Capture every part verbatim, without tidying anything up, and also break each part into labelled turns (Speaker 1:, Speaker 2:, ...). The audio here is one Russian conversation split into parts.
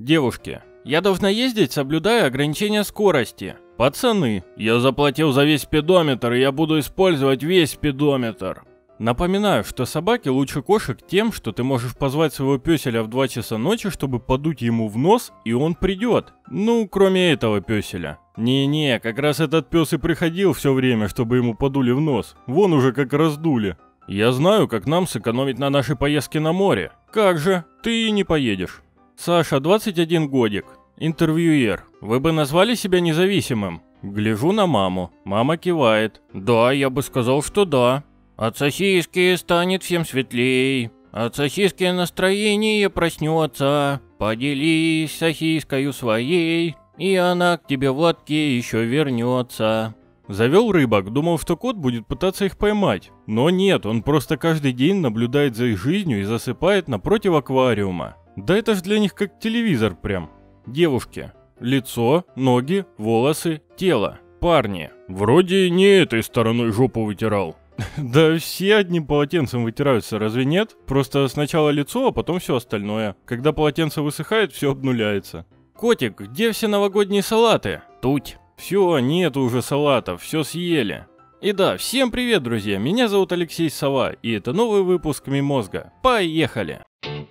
Speaker 1: Девушки, я должна ездить, соблюдая ограничения скорости. Пацаны, я заплатил за весь спидометр, и я буду использовать весь спидометр. Напоминаю, что собаки лучше кошек тем, что ты можешь позвать своего пёселя в два часа ночи, чтобы подуть ему в нос, и он придет. Ну, кроме этого пёселя. Не-не, как раз этот пёс и приходил все время, чтобы ему подули в нос. Вон уже как раздули. Я знаю, как нам сэкономить на нашей поездке на море. Как же, ты и не поедешь. Саша, двадцать один годик. Интервьюер. Вы бы назвали себя независимым? Гляжу на маму. Мама кивает. Да, я бы сказал, что да. От сосиски станет всем светлей. От сосиски настроение проснется. Поделись сосискою своей, и она к тебе в лотке еще вернется. Завел рыбок, думал, что кот будет пытаться их поймать. Но нет, он просто каждый день наблюдает за их жизнью и засыпает напротив аквариума. Да это ж для них как телевизор прям. Девушки. Лицо, ноги, волосы, тело. Парни. Вроде не этой стороной жопу вытирал. Да все одним полотенцем вытираются, разве нет? Просто сначала лицо, а потом все остальное. Когда полотенце высыхает, все обнуляется. Котик, где все новогодние салаты? Тут. Все, нету уже салатов, все съели. И да, всем привет, друзья, меня зовут Алексей Сова, и это новый выпуск Мимозга. Поехали!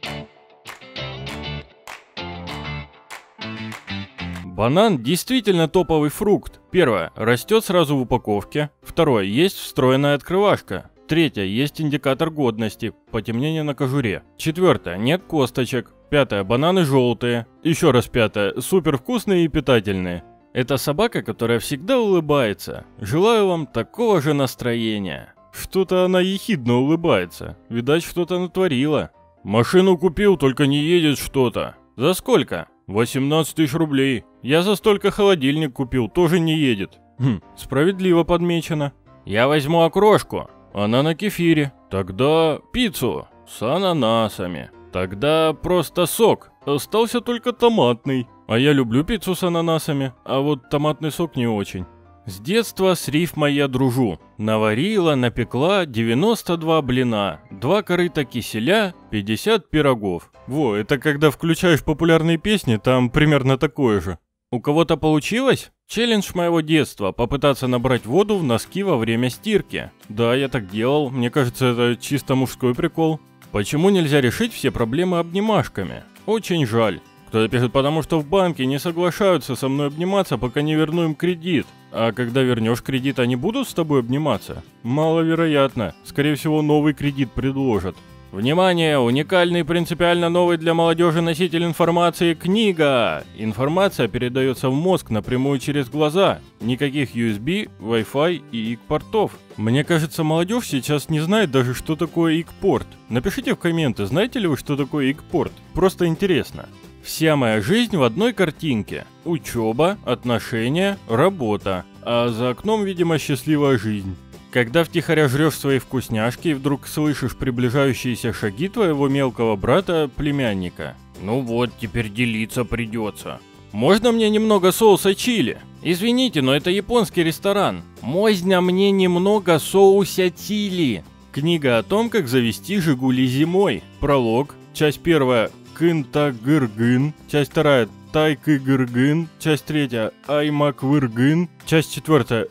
Speaker 1: Банан действительно топовый фрукт. Первое. Растет сразу в упаковке. Второе. Есть встроенная открывашка. Третье. Есть индикатор годности. Потемнение на кожуре. Четвертое. Нет косточек. Пятое. Бананы желтые. Еще раз пятое. Супер вкусные и питательные. Это собака, которая всегда улыбается. Желаю вам такого же настроения. Что-то она ехидно улыбается. Видать, что-то натворила. Машину купил, только не едет что-то. За сколько? восемнадцать тысяч рублей. Я за столько холодильник купил, тоже не едет. Хм, справедливо подмечено. Я возьму окрошку, она на кефире. Тогда пиццу с ананасами. Тогда просто сок, остался только томатный. А я люблю пиццу с ананасами, а вот томатный сок не очень. С детства с рифмой я дружу. Наварила, напекла девяносто два блина, два корыта киселя, пятьдесят пирогов. Во, это когда включаешь популярные песни, там примерно такое же. У кого-то получилось? Челлендж моего детства – попытаться набрать воду в носки во время стирки. Да, я так делал, мне кажется, это чисто мужской прикол. Почему нельзя решить все проблемы обнимашками? Очень жаль. Кто-то пишет, потому что в банке не соглашаются со мной обниматься, пока не верну им кредит. А когда вернешь кредит, они будут с тобой обниматься? Маловероятно. Скорее всего, новый кредит предложат. Внимание! Уникальный, принципиально новый для молодежи носитель информации – книга! Информация передается в мозг напрямую через глаза. Никаких ю эс би, Wi-Fi и ик-портов. Мне кажется, молодежь сейчас не знает даже, что такое ик-порт. Напишите в комменты, знаете ли вы, что такое ик-порт? Просто интересно. Вся моя жизнь в одной картинке. Учеба, отношения, работа. А за окном, видимо, счастливая жизнь. Когда втихаря жрешь свои вкусняшки и вдруг слышишь приближающиеся шаги твоего мелкого брата-племянника. Ну вот, теперь делиться придется. Можно мне немного соуса чили? Извините, но это японский ресторан. Можно мне немного соуса чили? Книга о том, как завести Жигули зимой. Пролог. Часть первая. Кынтагыргын. Часть вторая. Тайкыгыргын. Часть третья. Аймаквыргын. Часть четвертая.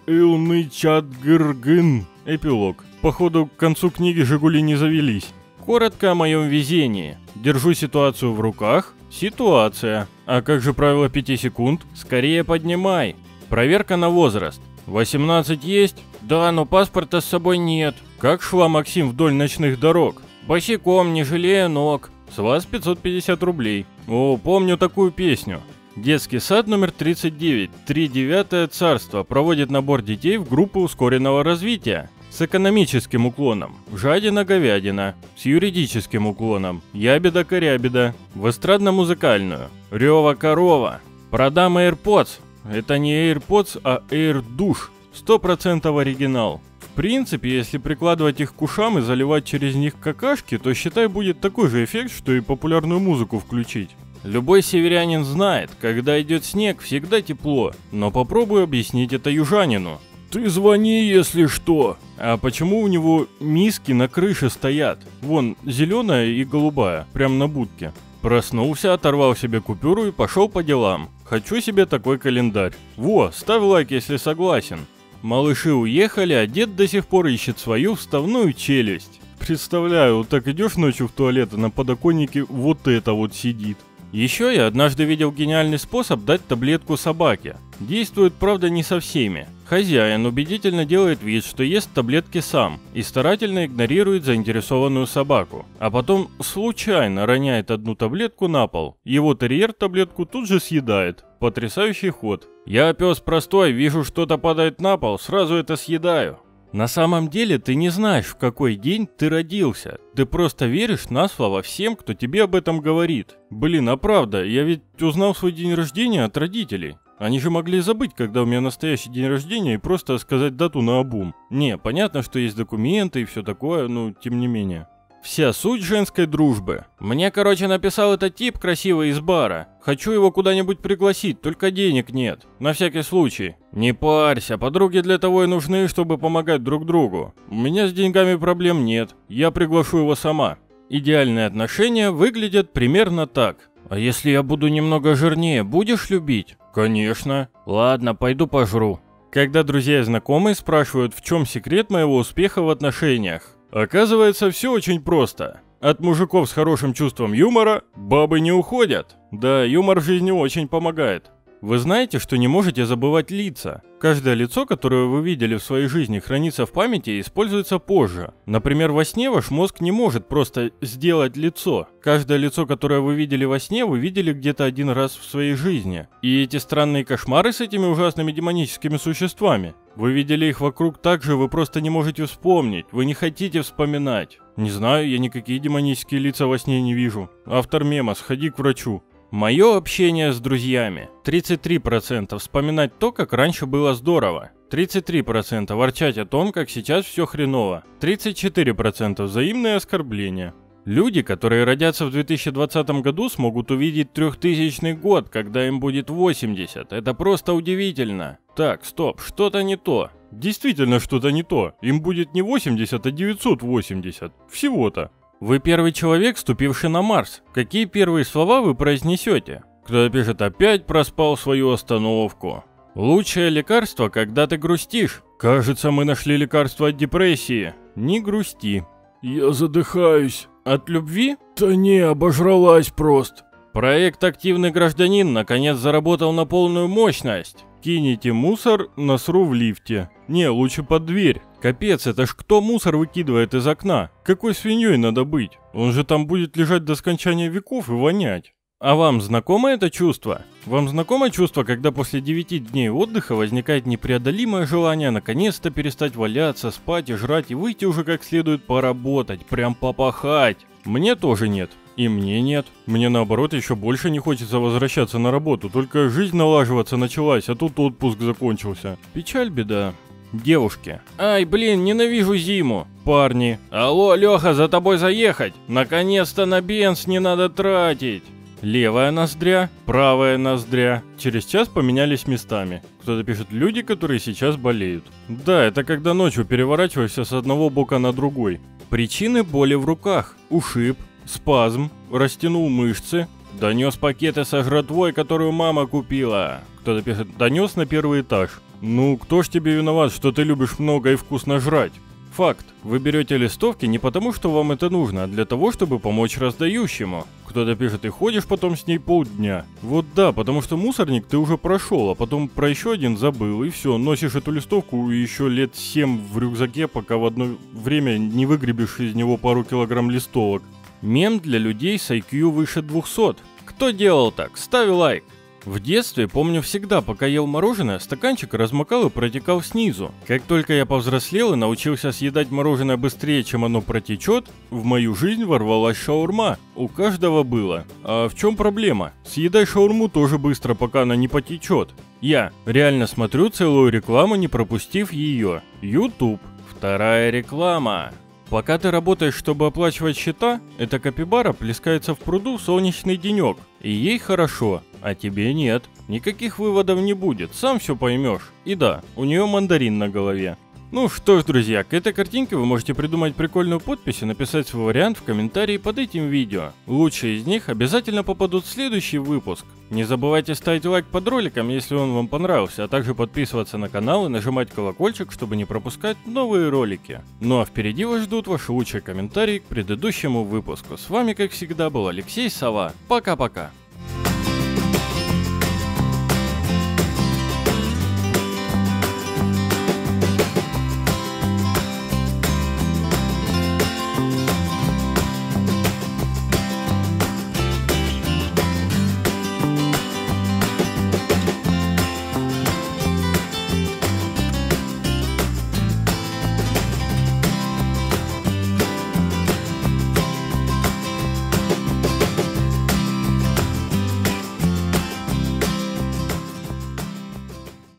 Speaker 1: Илнычатгыргын. Эпилог. Походу, к концу книги Жигули не завелись. Коротко о моем везении. Держу ситуацию в руках. Ситуация. А как же правило пяти секунд? Скорее поднимай. Проверка на возраст. восемнадцать есть? Да, но паспорта с собой нет. Как шла Максим вдоль ночных дорог? Босиком, не жалея ног. С вас пятьсот пятьдесят рублей. О, помню такую песню. Детский сад номер тридцать девять, тридевятое царство, проводит набор детей в группы ускоренного развития. С экономическим уклоном. Жадина-говядина. С юридическим уклоном. Ябеда-корябеда. В эстрадно-музыкальную. Рёва-корова. Продам AirPods. Это не AirPods, а AirDush. сто процентов оригинал. В принципе, если прикладывать их к ушам и заливать через них какашки, то считай будет такой же эффект, что и популярную музыку включить. Любой северянин знает, когда идет снег, всегда тепло, но попробуй объяснить это южанину. Ты звони, если что. А почему у него миски на крыше стоят? Вон, зеленая и голубая, прям на будке. Проснулся, оторвал себе купюру и пошел по делам. Хочу себе такой календарь. Во, ставь лайк, если согласен. Малыши уехали, а дед до сих пор ищет свою вставную челюсть. Представляю, вот так идешь ночью в туалет, а на подоконнике вот это вот сидит. Еще я однажды видел гениальный способ дать таблетку собаке. Действует, правда, не со всеми. Хозяин убедительно делает вид, что ест таблетки сам, и старательно игнорирует заинтересованную собаку. А потом случайно роняет одну таблетку на пол. Его терьер таблетку тут же съедает. Потрясающий ход. Я пес простой, вижу, что-то падает на пол, сразу это съедаю. На самом деле ты не знаешь, в какой день ты родился. Ты просто веришь на слово всем, кто тебе об этом говорит. Блин, а правда, я ведь узнал свой день рождения от родителей. Они же могли забыть, когда у меня настоящий день рождения, и просто сказать дату наобум. Не, понятно, что есть документы и все такое, но тем не менее. Вся суть женской дружбы. Мне, короче, написал этот тип красивый из бара. Хочу его куда-нибудь пригласить, только денег нет. На всякий случай. Не парься, подруги для того и нужны, чтобы помогать друг другу. У меня с деньгами проблем нет. Я приглашу его сама. Идеальные отношения выглядят примерно так. А если я буду немного жирнее, будешь любить? Конечно. Ладно, пойду пожру. Когда друзья и знакомые спрашивают, в чем секрет моего успеха в отношениях, оказывается, все очень просто. От мужиков с хорошим чувством юмора бабы не уходят. Да, юмор в жизни очень помогает. Вы знаете, что не можете забывать лица. Каждое лицо, которое вы видели в своей жизни, хранится в памяти и используется позже. Например, во сне ваш мозг не может просто сделать лицо. Каждое лицо, которое вы видели во сне, вы видели где-то один раз в своей жизни. И эти странные кошмары с этими ужасными демоническими существами. Вы видели их вокруг так же, вы просто не можете вспомнить, вы не хотите вспоминать. Не знаю, я никакие демонические лица во сне не вижу. Автор мема «Сходи к врачу». Мое общение с друзьями. тридцать три процента вспоминать то, как раньше было здорово. тридцать три процента ворчать о том, как сейчас все хреново. тридцать четыре процента взаимные оскорбления. Люди, которые родятся в две тысячи двадцатом году, смогут увидеть трехтысячный год, когда им будет восемьдесят. Это просто удивительно. Так, стоп, что-то не то. Действительно что-то не то. Им будет не восемьдесят, а девятьсот восемьдесят. Всего-то. Вы первый человек, ступивший на Марс. Какие первые слова вы произнесете? Кто-то пишет: опять проспал свою остановку. Лучшее лекарство, когда ты грустишь. Кажется, мы нашли лекарство от депрессии. Не грусти. Я задыхаюсь. От любви? Да не, обожралась просто. Проект «Активный гражданин» наконец заработал на полную мощность. Кинете мусор, насру в лифте. Не, лучше под дверь. Капец, это ж кто мусор выкидывает из окна? Какой свиньей надо быть? Он же там будет лежать до скончания веков и вонять. А вам знакомо это чувство? Вам знакомо чувство, когда после девяти дней отдыха возникает непреодолимое желание наконец-то перестать валяться, спать и жрать и выйти уже как следует поработать, прям попахать? Мне тоже нет. И мне нет. Мне наоборот еще больше не хочется возвращаться на работу, только жизнь налаживаться началась, а тут отпуск закончился. Печаль, беда. Девушки. Ай, блин, ненавижу зиму. Парни. Алло, Леха, за тобой заехать? Наконец-то на бенз не надо тратить. Левая ноздря, правая ноздря. Через час поменялись местами. Кто-то пишет: люди, которые сейчас болеют. Да, это когда ночью переворачиваешься с одного бока на другой. Причины боли в руках. Ушиб, спазм, растянул мышцы, донес пакеты со жратвой, которую мама купила. Кто-то пишет: донес на первый этаж. Ну, кто ж тебе виноват, что ты любишь много и вкусно жрать? Факт. Вы берете листовки не потому, что вам это нужно, а для того, чтобы помочь раздающему. Кто-то пишет: и ходишь потом с ней полдня. Вот да, потому что мусорник ты уже прошел, а потом про еще один забыл, и все, носишь эту листовку еще лет семь в рюкзаке, пока в одно время не выгребешь из него пару килограмм листовок. Мем для людей с ай кью выше двухсот. Кто делал так? Ставь лайк. В детстве, помню, всегда, пока ел мороженое, стаканчик размокал и протекал снизу. Как только я повзрослел и научился съедать мороженое быстрее, чем оно протечет, в мою жизнь ворвалась шаурма. У каждого было. А в чем проблема? Съедай шаурму тоже быстро, пока она не потечет. Я реально смотрю целую рекламу, не пропустив ее. YouTube. Вторая реклама. Пока ты работаешь, чтобы оплачивать счета, эта капибара плескается в пруду в солнечный денек. И ей хорошо, а тебе нет. Никаких выводов не будет, сам все поймешь. И да, у нее мандарин на голове. Ну что ж, друзья, к этой картинке вы можете придумать прикольную подпись и написать свой вариант в комментарии под этим видео. Лучшие из них обязательно попадут в следующий выпуск. Не забывайте ставить лайк под роликом, если он вам понравился, а также подписываться на канал и нажимать колокольчик, чтобы не пропускать новые ролики. Ну а впереди вас ждут ваши лучшие комментарии к предыдущему выпуску. С вами, как всегда, был Алексей Сова. Пока-пока.